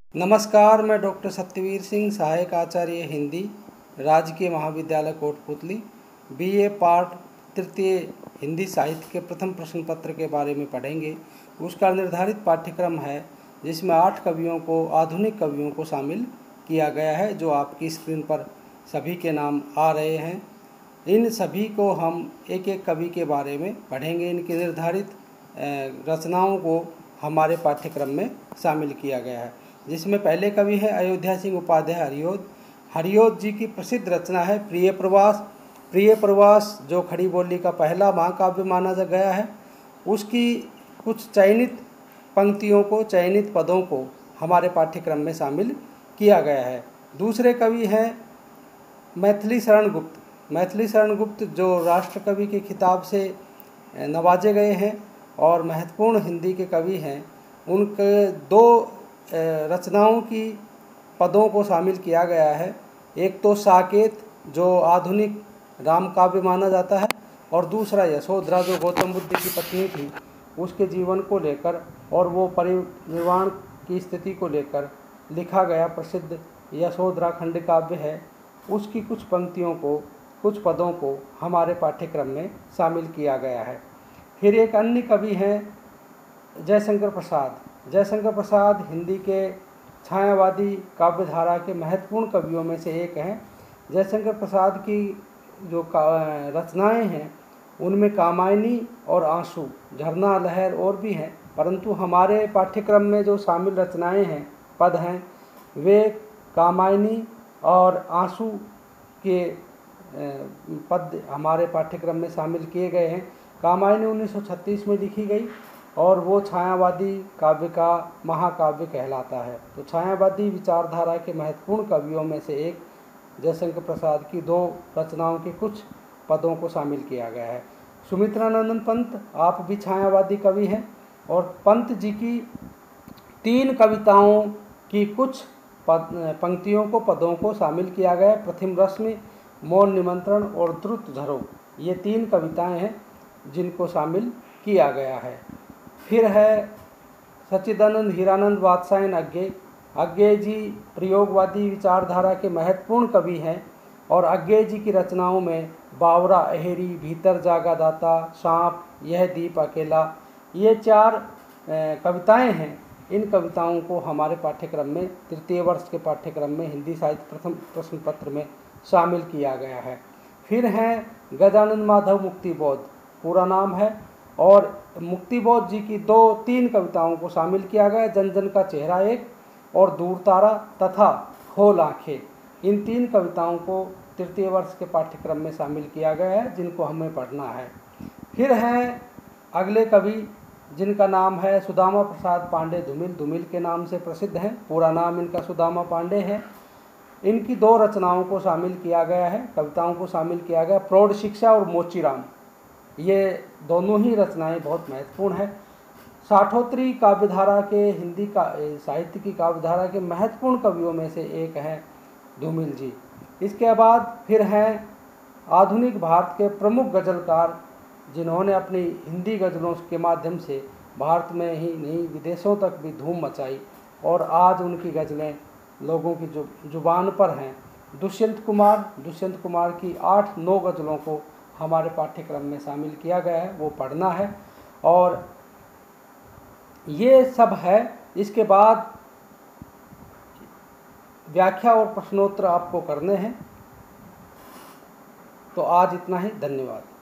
नमस्कार, मैं डॉक्टर सत्यवीर सिंह, सहायक आचार्य हिंदी, राजकीय महाविद्यालय कोटपुतली, बीए पार्ट तृतीय हिंदी साहित्य के प्रथम प्रश्न पत्र के बारे में पढ़ेंगे। उसका निर्धारित पाठ्यक्रम है जिसमें 8 कवियों को, आधुनिक कवियों को शामिल किया गया है, जो आपकी स्क्रीन पर सभी के नाम आ रहे हैं। इन सभी को हम एक एक कवि के बारे में पढ़ेंगे। इनकी निर्धारित रचनाओं को हमारे पाठ्यक्रम में शामिल किया गया है, जिसमें पहले कवि है अयोध्या सिंह उपाध्याय हरिऔध। हरिऔध जी की प्रसिद्ध रचना है प्रिय प्रवास। प्रिय प्रवास जो खड़ी बोली का पहला महाकाव्य माना गया है, उसकी कुछ चयनित पंक्तियों को, चयनित पदों को हमारे पाठ्यक्रम में शामिल किया गया है। दूसरे कवि हैं मैथिली शरण गुप्त। मैथिली शरण गुप्त जो राष्ट्र कवि के खिताब से नवाजे गए हैं और महत्वपूर्ण हिंदी के कवि हैं। उनके 2 रचनाओं की पदों को शामिल किया गया है। एक तो साकेत जो आधुनिक राम काव्य माना जाता है, और दूसरा यशोधरा जो गौतम बुद्ध की पत्नी थी, उसके जीवन को लेकर और वो परिनिर्वाण की स्थिति को लेकर लिखा गया प्रसिद्ध यशोधरा खंड काव्य है। उसकी कुछ पंक्तियों को, कुछ पदों को हमारे पाठ्यक्रम में शामिल किया गया है। फिर एक अन्य कवि हैं जयशंकर प्रसाद। जयशंकर प्रसाद हिंदी के छायावादी काव्यधारा के महत्वपूर्ण कवियों में से एक हैं। जयशंकर प्रसाद की जो रचनाएं हैं, उनमें कामायनी और आंसू, झरना, लहर और भी हैं, परंतु हमारे पाठ्यक्रम में जो शामिल रचनाएं हैं, पद हैं, वे कामायनी और आंसू के पद हमारे पाठ्यक्रम में शामिल किए गए हैं। कामायनी 1936 में लिखी गई और वो छायावादी काव्य का महाकाव्य कहलाता है। तो छायावादी विचारधारा के महत्वपूर्ण कवियों में से एक जयशंकर प्रसाद की 2 रचनाओं के कुछ पदों को शामिल किया गया है। सुमित्रानंदन पंत, आप भी छायावादी कवि हैं, और पंत जी की 3 कविताओं की कुछ पंक्तियों को, पदों को शामिल किया गया है। प्रथम रश्मि, मौन निमंत्रण और द्रुत झरो, ये 3 कविताएं हैं जिनको शामिल किया गया है। फिर है सच्चिदानंद हीरानंद वात्स्यायन अज्ञे। अज्ञे जी प्रयोगवादी विचारधारा के महत्वपूर्ण कवि हैं, और अज्ञे जी की रचनाओं में बावरा अहेरी, भीतर जागा दाता, सांप, यह दीप अकेला, ये 4 कविताएं हैं। इन कविताओं को हमारे पाठ्यक्रम में, तृतीय वर्ष के पाठ्यक्रम में हिंदी साहित्य प्रथम प्रश्न पत्र में शामिल किया गया है। फिर हैं गजानन माधव मुक्तिबोध, पूरा नाम है, और मुक्तिबोध जी की 2-3 कविताओं को शामिल किया गया, जन जन का चेहरा एक, और दूर तारा तथा खोल आँखें। इन 3 कविताओं को तृतीय वर्ष के पाठ्यक्रम में शामिल किया गया है, जिनको हमें पढ़ना है। फिर हैं अगले कवि जिनका नाम है सुदामा प्रसाद पांडे धूमिल। धूमिल के नाम से प्रसिद्ध हैं, पूरा नाम इनका सुदामा पांडे है। इनकी 2 रचनाओं को शामिल किया गया है, कविताओं को शामिल किया गया, प्रौढ़ शिक्षा और मोचीराम। ये दोनों ही रचनाएं बहुत महत्वपूर्ण है। साठोत्तरी काव्यधारा के, हिंदी का साहित्य की काव्यधारा के महत्वपूर्ण कवियों में से एक हैं धूमिल जी। इसके बाद फिर हैं आधुनिक भारत के प्रमुख गज़लकार, जिन्होंने अपनी हिंदी गज़लों के माध्यम से भारत में ही नहीं, विदेशों तक भी धूम मचाई, और आज उनकी गज़लें लोगों की जुबान पर हैं। दुष्यंत कुमार की 8-9 गज़लों को हमारे पाठ्यक्रम में शामिल किया गया है, वो पढ़ना है। और ये सब है। इसके बाद व्याख्या और प्रश्नोत्तर आपको करने हैं। तो आज इतना ही, धन्यवाद।